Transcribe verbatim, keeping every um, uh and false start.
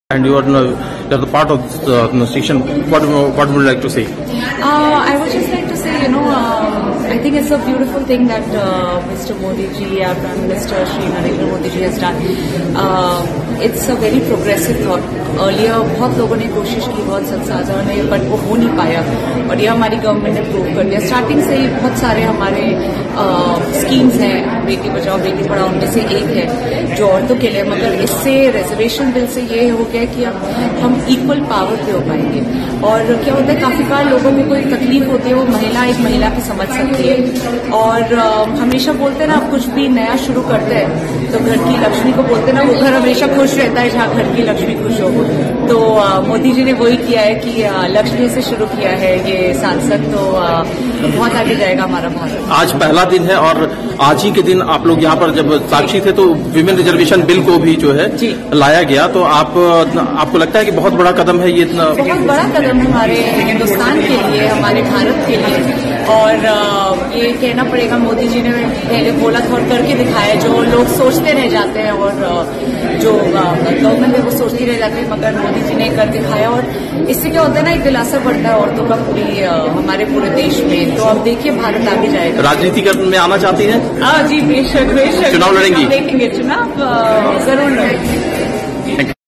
And you are, you are the part of the uh, section. What, what would you like to say? Uh, I would just like to say, you know, uh, I think it's a beautiful thing that uh, Mister Modi ji, our Prime Minister Shri Narendra Modi ji has done. Uh, it's a very progressive thought. Earlier, बहुत लोगों ने कोशिश की, बहुत संसाधनों ने, but वो हो नहीं पाया. और ये हमारी गवर्नमेंट ने प्रूव कर दिया. स्टार्टिंग से ही बहुत सारे हमारे स्कीम्स हैं, बेटी बचाओ बेटी पढ़ाओ, उनमें से एक है जो औरतों के लिए. मगर इससे रिजर्वेशन बिल से ये हो गया कि अब हम इक्वल पावर पे हो पाएंगे. और क्या होता है, काफी बार लोगों को कोई तकलीफ होती है, वो महिला एक महिला की समझ सकती है. और आ, हमेशा बोलते हैं ना, आप कुछ भी नया शुरू करते हैं तो घर की लक्ष्मी को बोलते हैं ना, वो घर हमेशा खुश रहता है जहाँ घर की लक्ष्मी खुश हो. तो आ, मोदी जी ने वही किया है कि आ, लक्ष्मी से शुरू किया है ये सांसद. तो आ, बहुत आगे जाएगा हमारा भारत. आज पहला दिन है और आज ही के दिन आप लोग यहाँ पर जब साक्षी थे तो विमेन रिजर्वेशन बिल को भी जो है लाया गया. तो आप आपको लगता है कि बहुत बड़ा कदम है ये? बहुत बड़ा कदम हमारे हिंदुस्तान के लिए, हमारे भारत के लिए. और ये कहना पड़ेगा, मोदी जी ने पहले बोला था और करके दिखाया. जो लोग सोचते रह जाते हैं और जो गवर्नमेंट है वो सोचती रह जाती है, मगर मोदी जी ने कर दिखाया. और इससे क्या होता है ना, एक दिलासा बढ़ता है औरतों का पूरी हमारे पूरे देश में. तो अब देखिए भारत आगे जाएगा. राजनीति में आना चाहती हैं? हाँ जी, बेशक बेशक. चुनाव लड़ेंगी? देखेंगे चुनाव, जरूर लड़ेंगे.